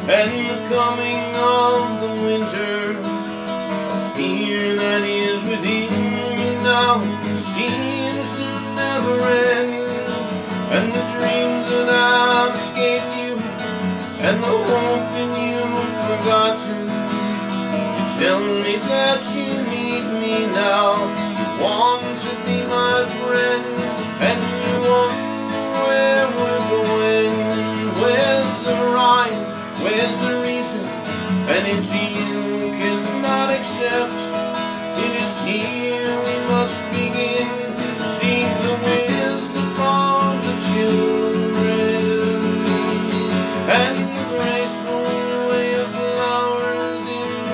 and the coming of the winter, a fear that is within me now seems to never end, and the dreams that have escaped you, and the hope that you've forgotten, you tell me that you need me now, you want to be my friend, and you wonder where we're going. Where's the rhyme? Where's the reason? And it's you cannot accept. It is here we must begin to seek the wisdom of the children, and the graceful way of flowers in the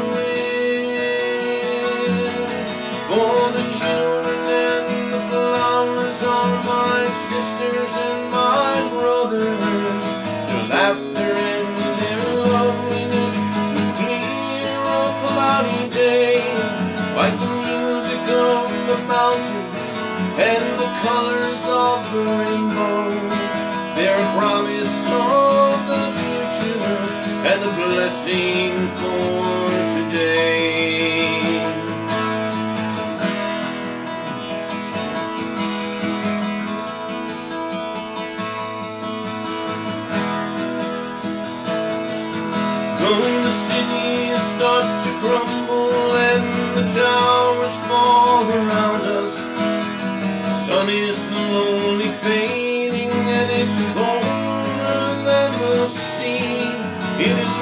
wind. For the children and the flowers are my sisters and my brothers. Their laughter and their loveliness will clear a cloudy day, like the music of the mountains and the colors of the rainbow. They're a promise of the future and a blessing for today. When the cities start to crumble and the towers fall around us, the sun is slowly fading and it's colder than the sea. It is